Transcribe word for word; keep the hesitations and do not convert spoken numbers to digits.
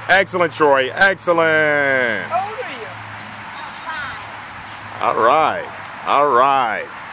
Excellent, Troy. Excellent. How old are you? All right. All right.